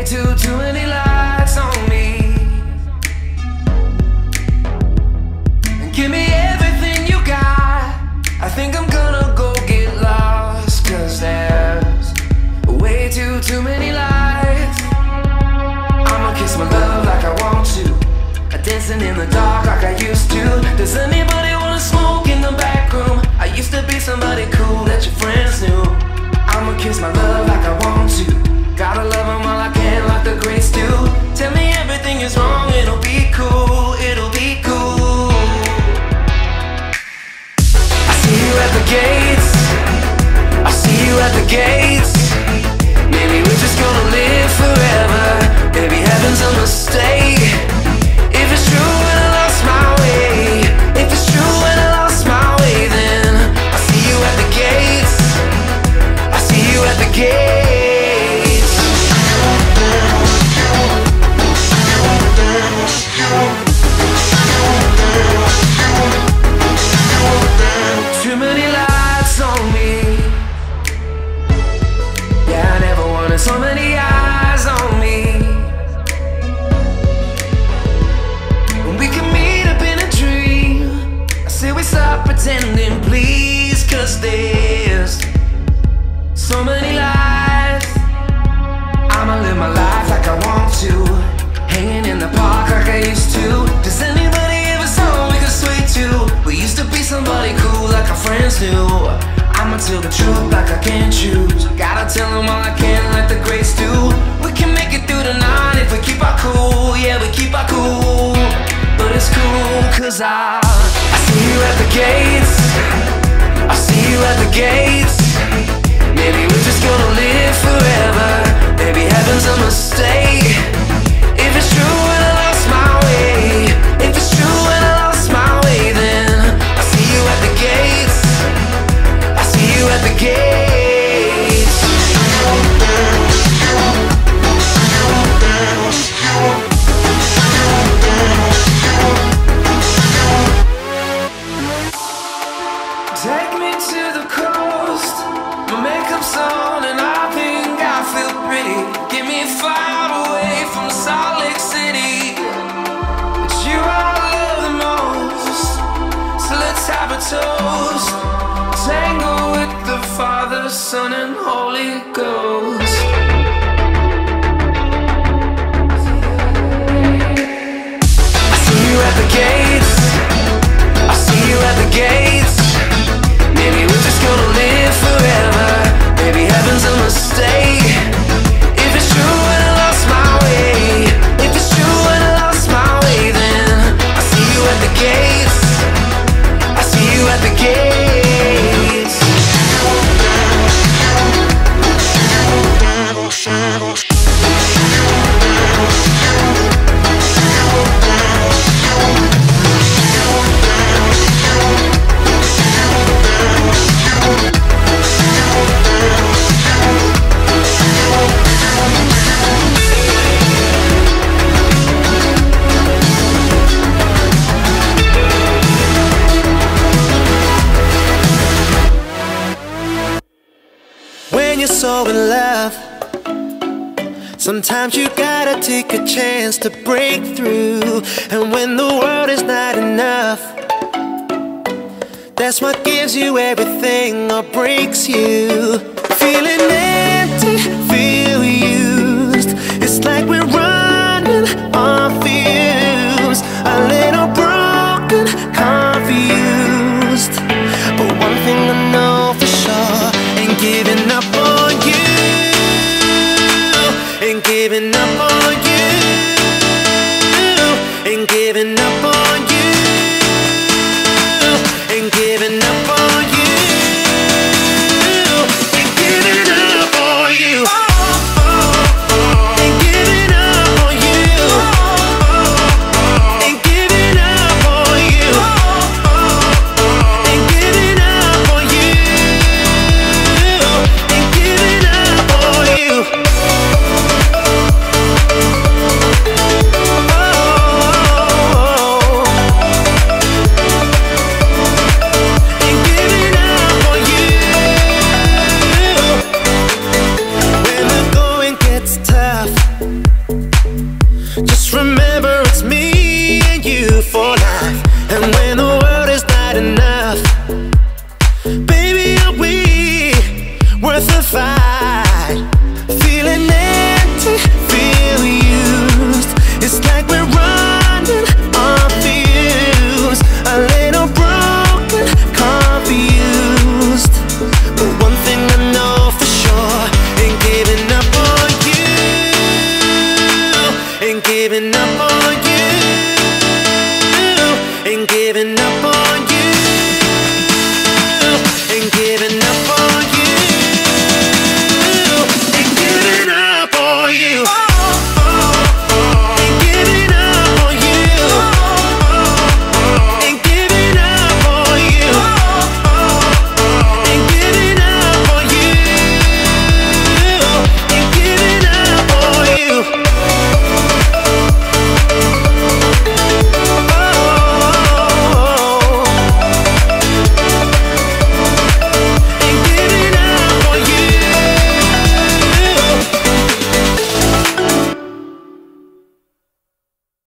too many lights on me. Give me everything you got. I think I'm gonna go get lost, 'cause there's way too many lights. I'ma kiss my love like I want to, dancing in the dark like I used to. Does anybody wanna smoke in the back room? I used to be somebody cool that your friends knew. I'ma kiss my love like I want to, gotta love him while I can like the greats do. Tell me everything is wrong, it'll be cool, it'll be cool. I see you at the gates, I see you at the gates. Maybe we're just gonna live forever, maybe heaven's a mistake. If it's true and I lost my way, if it's true and I lost my way, then I see you at the gates, I see you at the gates. Too many lights on me. Yeah, I never wanted so many eyes on me. When we can meet up in a dream, I say we stop pretending, please, 'cause there's so many lies. I'ma live my life like I want to, hanging in the park like I used to. Does anybody ever saw we could sway to? We used to be somebody cool like our friends knew. I'ma tell the truth like I can't choose, gotta tell them all I can like the greats do. We can make it through the night if we keep our cool, yeah, we keep our cool. But it's cool, 'cause I see you at the gates, I see you at the gates. Maybe we're just gonna live forever, maybe heaven's a mistake. If it's true and I lost my way, if it's true and I lost my way, then I see you at the gates, I see you at the gates. Take me to the coast, my makeup's on and I think I feel pretty. Get me far away from Salt Lake City. It's you I love the most, so let's have a toast. Tangle with the Father, Son and Holy Ghost. I see you at the gates, I see you at the gates. Maybe we're just gonna live forever, maybe heaven's a mistake. If it's true and I lost my way, if it's true and I lost my way, then I see you at the gates, I see you at the gates. When you're so in love, sometimes you gotta take a chance to break through. And when the world is not enough, that's what gives you everything or breaks you. Feeling empty, feel used. It's like we're running on fumes, a little broken, confused. But one thing I know for sure, ain't giving up on you, ain't giving up on you, ain't giving up on you, ain't giving up on you, ain't giving up on you. Ain't giving up on you, ain't giving up on you, ain't giving up on you, ain't giving up on you. Ain't giving up on you. When the going gets tough, Just remember it's me and you for life. And when the world is not enough, baby, are we worth the fight? Feeling empty, feel used. It's like we're running on fumes. A little broken, confused. But one thing I know for sure, ain't giving up on you. Ain't giving up on you.